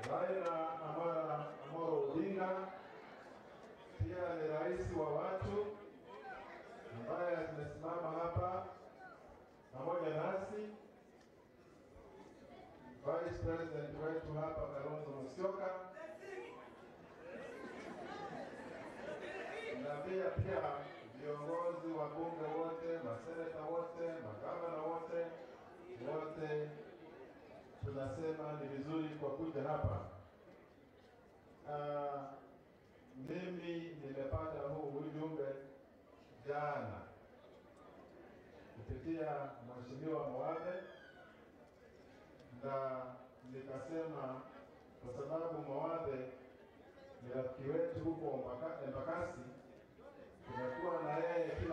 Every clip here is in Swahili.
Raila Amolo Odinga pia ni rais wa watu ambaye amesimama hapa pamoja nasi. Vice President wetu hapa Kalonzo Musyoka, na pia viongozi wa bunge wote, maseneta wote, magavana wote tunasema ni vizuri kwa kuja hapa. Mimi nimepata huu ujumbe jana kupitia Mheshimiwa Mawathe, na nikasema kwa sababu Mawathe ni rafiki wetu huko Embakasi, tumekuwa na yeye kila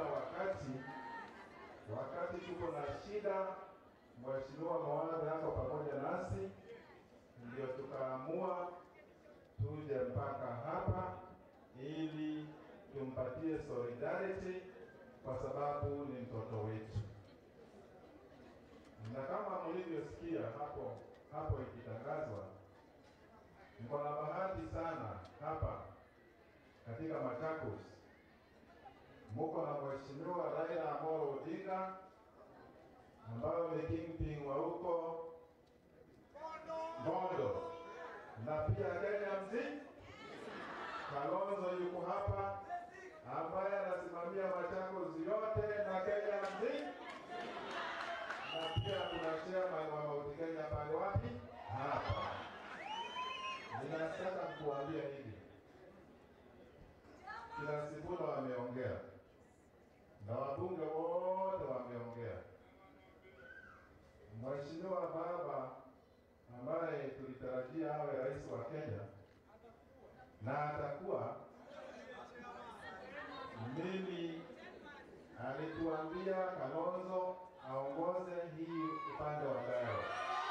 wakati tuko na shida, Mheshimiwa Mawathe hapo pamoja nasi, ndio tukaamua tuje mpaka hapa ili tumpatie solidarity kwa sababu ni mtoto wetu. Na kama mlivyosikia hapo ikitangazwa, niko na bahati sana hapa katika Machakos, mko na Mheshimiwa Raila Amolo Odinga ambayo ni kingpin wa huko Bondo, na pia Kenya mzima Kalonzo yuko hapa ambaye anasimamia Machakos yote na Kenya mzima, na pia kuna chairman wa Mount Kenya pale wapi hapa. Ninataka kuambia hivi, kila Sifuna wameongea na wabunge wote wameongea. Mheshimiwa Baba ambaye tulitarajia awe rais wa Kenya na atakuwa, mimi alituambia Kalonzo aongoze hii upande wa Dayo.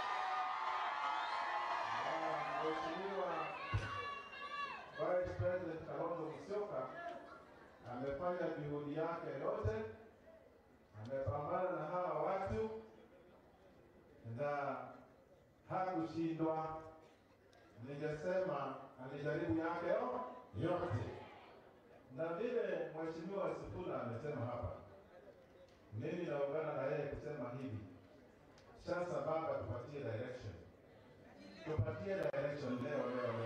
Mheshimiwa Vice President Kalonzo Musyoka amefanya juhudi yake yote, amepambana na hawa watu na hakushindwa. Ningesema alijaribu yake yote, na vile Mheshimiwa Sifuna amesema hapa, mimi naungana na yeye kusema hivi, sasa Baba tupatie direction leo.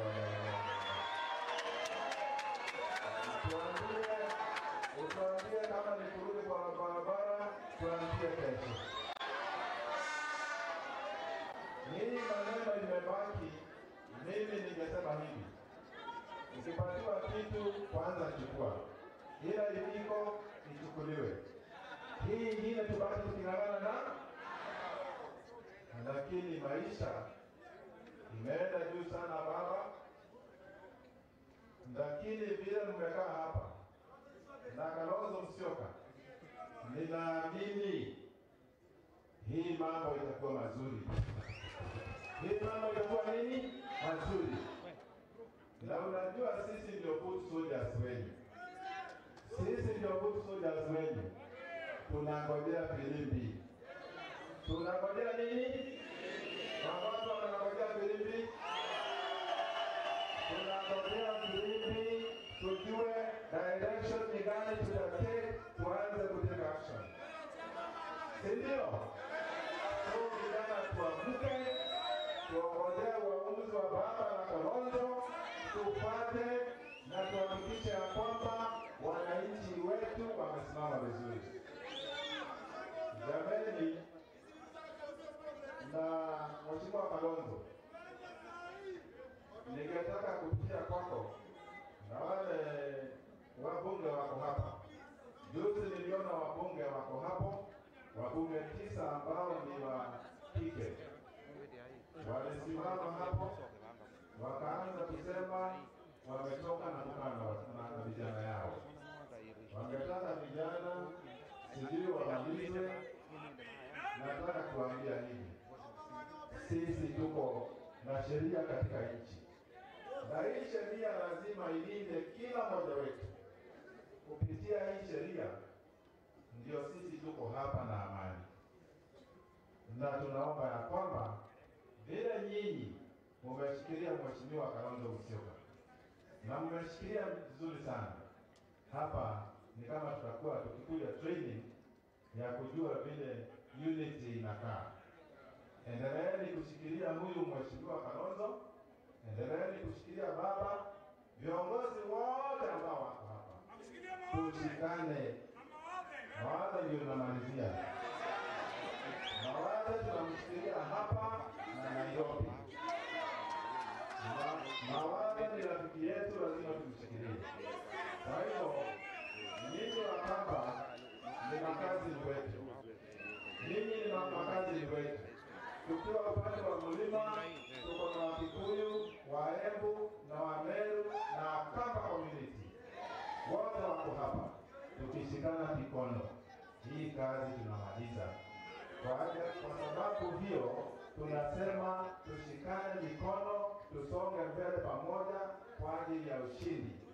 Tuambie kama ni kurudi kwa barabara, tuambie kesho. Hii maneno imebaki. Mimi ningesema hivi, ukipatiwa kitu kwanza chukua, ila iliko ichukuliwe. Hii ingine tubaki tuking'ang'ana na, lakini maisha imeenda juu sana Baba. Lakini vile mmekaa hapa na Kalonzo Musyoka, ninaamini hii mambo itakuwa mazuri. Hii mambo itakuwa nini? Mazuri. Na unajua sisi ndio foot soldiers wenu. Tunangojea filimbi. Tunangojea nini? Watu wanangojea filimbi. Tunangojea filimbi tujue direction ni gani tutatake, tuanze kuteka action. Ndio? Vijana tuamke, tuongojea uamuzi wa Baba na Kalonzo, tupate na tuhakikishe ya kwamba wananchi wetu wamesimama vizuri. Jameni, na Mheshimiwa Kalonzo, ningetaka kupitia kwako na wale wabunge wako hapa. Juzi niliona wabunge wako hapo, wabunge 9 ambao ni wa kike. Walisimama hapo wakaanza kusema wametoka na kukana na vijana yao. Wangetaka vijana sijui wamalizwe. Nataka kuambia hivi, sisi tuko na sheria katika nchi, na hii sheria lazima ilinde kila mmoja wetu. Kupitia hii sheria ndio sisi tuko hapa na amani, na tunaomba ya kwamba vile nyinyi mmeshikilia Mheshimiwa Kalonzo Musyoka na mmeshikilia vizuri sana. Hapa ni kama tutakuwa tukikuja training ya kujua vile unity inakaa. Endeleeni kushikilia huyu Mheshimiwa Kalonzo, endeleeni kushikilia baba, viongozi wote ambao wako hapa. Tushikane. Mawazo ndio tunamalizia. Mawazo tunamshikilia hapa na Nairobi. Mawazo ni rafiki yetu, lazima tumshikilie. Kwa hiyo nyinyi Wakamba ni makazi wetu. Nyinyi ni makazi wetu. Tukiwa upande wa mlima, tuko na Wakikuyu, Waembu na Wameru na Kamba community. Wote wako hapa. Tukishikana mikono, hii kazi tunamaliza. Kwa sababu hiyo tunasema tushikane mikono, tusonge mbele pamoja kwa ajili ya ushindi.